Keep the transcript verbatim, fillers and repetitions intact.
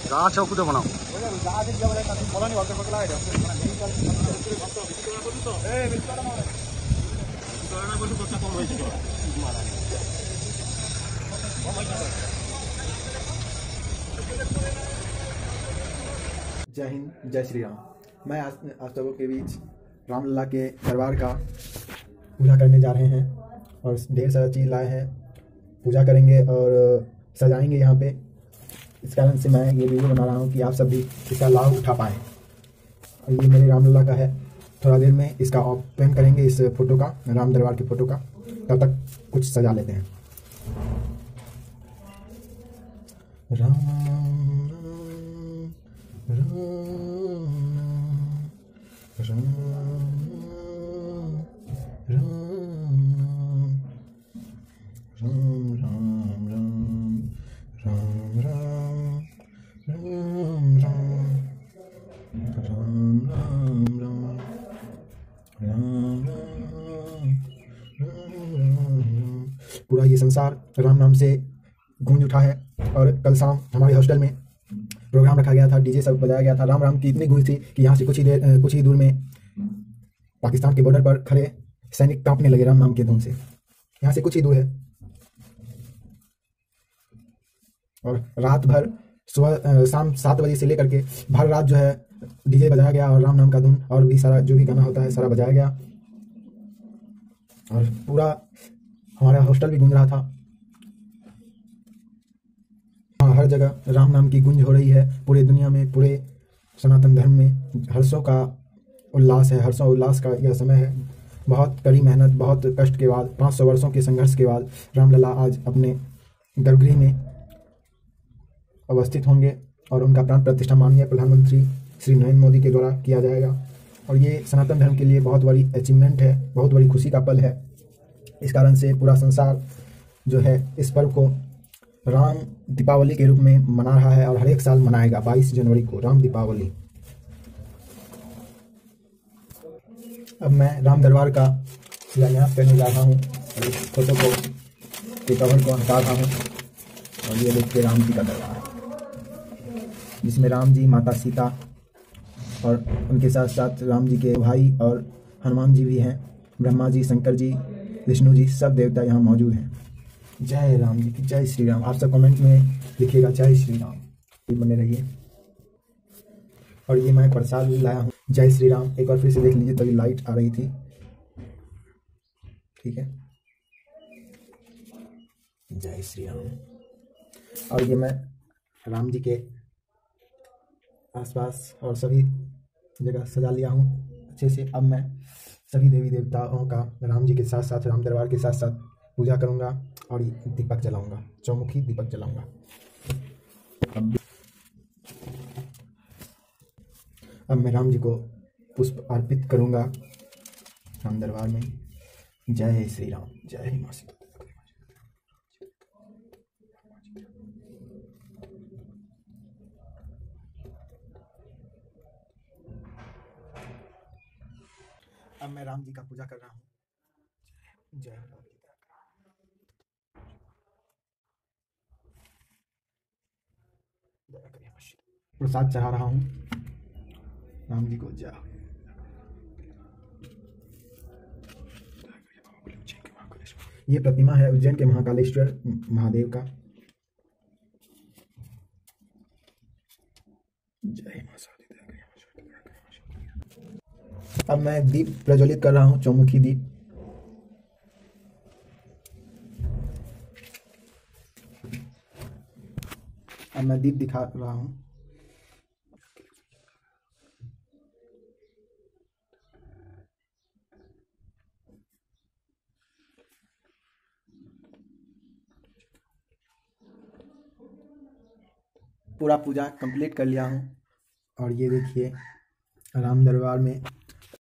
गाछ कुदे बनाओ जय हिंद, जय श्री राम। मैं आज आप सबों के बीच रामलला के दरबार का पूजा करने जा रहे हैं और ढेर सारा चीज़ लाए हैं। पूजा करेंगे और सजाएंगे यहाँ पे। इस कारण से मैं ये वीडियो बना रहा हूँ कि आप सब भी इसका लाभ उठा पाएँ। और ये मेरे रामलला का है। थोड़ा देर में इसका ओपन करेंगे, इस फोटो का, राम दरबार की फ़ोटो का। तब तक कुछ सजा लेते हैं। राम राम राम राम राम राम राम राम राम राम राम राम पूरा ये संसार राम नाम से गूंज उठा है। और कल शाम हमारे हॉस्टल में प्रोग्राम रखा गया था, डीजे सब बजाया गया था। राम राम की इतनी गूंज थी कि यहाँ से कुछ ही देर कुछ ही दूर में पाकिस्तान के बॉर्डर पर खड़े सैनिक कांपने लगे राम नाम के धुन से। यहाँ से कुछ ही दूर है। और रात भर सुबह शाम सात बजे से लेकर के भर रात जो है डीजे बजाया गया और राम नाम का धुन और भी सारा जो भी गाना होता है सारा बजाया गया। और पूरा हमारा हॉस्टल भी गूंज रहा था। हाँ, हर जगह राम नाम की गूंज हो रही है। पूरे दुनिया में, पूरे सनातन धर्म में हर्षों का उल्लास है। हर्षों उल्लास का यह समय है। बहुत कड़ी मेहनत, बहुत कष्ट के बाद, पाँच सौ वर्षों के संघर्ष के बाद रामलला आज अपने गर्भगृह में अवस्थित होंगे और उनका प्राण प्रतिष्ठा माननीय प्रधानमंत्री श्री नरेंद्र मोदी के द्वारा किया जाएगा। और ये सनातन धर्म के लिए बहुत बड़ी अचीवमेंट है, बहुत बड़ी खुशी का पल है। इस कारण से पूरा संसार जो है इस पर्व को राम दीपावली के रूप में मना रहा है और हर एक साल मनाएगा बाईस जनवरी को राम दीपावली। अब मैं राम दरबार का शिलान्यास करने जा रहा हूँ। इस फोटो को के कवर को हटा रहा हूँ और ये देखिए राम जी का दरबार, जिसमें राम जी, माता सीता और उनके साथ साथ राम जी के भाई और हनुमान जी भी हैं। ब्रह्मा जी, शंकर जी, विष्णु जी, सब देवता यहाँ मौजूद हैं। जय राम जी की, जय श्री राम। आप सब कमेंट में लिखिएगा जय श्री राम, बने रहिए। और ये मैं प्रसाद भी लाया हूँ। जय श्री राम एक बार फिर से देख लीजिए, तभी लाइट आ रही थी। ठीक है, जय श्री राम। और ये मैं राम जी के आसपास और सभी जगह सजा लिया हूँ अच्छे से। अब मैं सभी देवी देवताओं का राम जी के साथ साथ, राम दरबार के साथ साथ पूजा करूँगा और दीपक जलाऊंगा, चौमुखी दीपक जलाऊंगा। अब अब मैं राम जी को पुष्प अर्पित करूँगा राम दरबार में। जय श्री राम, जय माँ सीता। अब मैं राम जी का पूजा कर रहा हूँ। जय राम जी। प्रसाद चढ़ा रहा हूँ राम जी को। जय ये प्रतिमा है उज्जैन के महाकालेश्वर महादेव का। जय मां शारदा। अब मैं दीप प्रज्वलित कर रहा हूँ, चौमुखी दीप। अब मैं दीप दिखा रहा हूँ। पूरा पूजा कंप्लीट कर लिया हूँ। और ये देखिए राम दरबार में